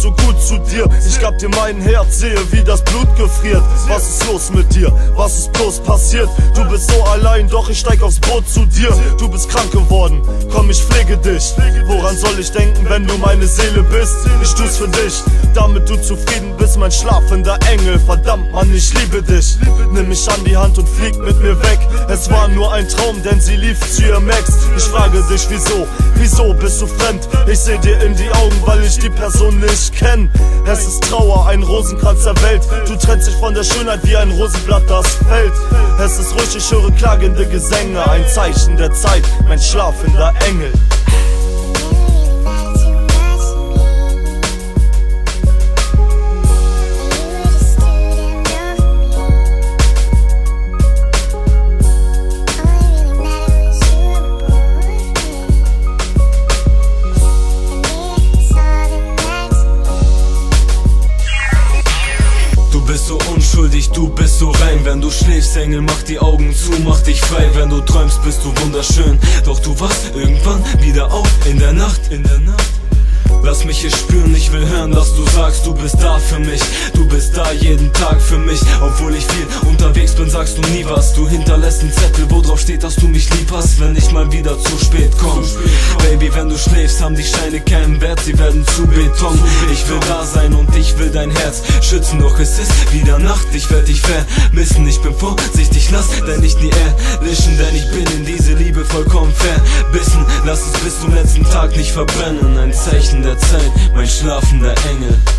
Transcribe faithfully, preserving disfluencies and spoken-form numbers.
so gut zu dir. Ich gab dir mein Herz, sehe wie das Blut gefriert. Was ist los mit dir? Was ist bloß passiert? Du bist so allein, doch ich steig aufs Boot zu dir. Du bist krank geworden, komm ich pflege dich. Woran soll ich denken, wenn du meine Seele bist? Ich tu's für dich, damit du zufrieden bist, mein schlafender Engel. Verdammt Mann, ich liebe dich. Nimm mich an die Hand und flieg mit mir weg. Es war nur ein Traum, denn sie lief zu ihrem Ex. Ich frage dich wieso, wieso bist du fremd? Ich seh dir in die Augen, weil ich die Person nicht kenn. Es ist Trauer, ein Rosenkranz der Welt. Du trennst dich von der Schönheit wie ein Rosenblatt, das fällt. Es ist ruhig, ich höre klagende Gesänge. Ein Zeichen der Zeit, mein schlafender Engel. Du bist so unschuldig, du bist so rein. Wenn du schläfst, Engel, mach die Augen zu, mach dich frei. Wenn du träumst, bist du wunderschön. Doch du wachst irgendwann wieder auf in der Nacht, in der Nacht. Lass mich es spüren, ich will hören, dass du sagst, du bist da für mich. Du bist da jeden Tag für mich. Obwohl ich viel unterwegs bin, sagst du nie was. Du hinterlässt einen Zettel, wo drauf steht, dass du mich lieb hast, wenn ich mal wieder zu spät komm. Baby, wenn du schläfst, haben die Steine keinen Wert, sie werden zu Beton. Ich will da sein und ich will dein Herz schützen, doch es ist wieder Nacht. Ich werd dich vermissen, ich bin vorsichtig, lass dein Licht nie erlischen, denn ich bin in diese Liebe vollkommen verbissen. Lass es bis zum letzten Tag nicht verbrennen, ein Zeichen der Zeit, mein schlafender Engel.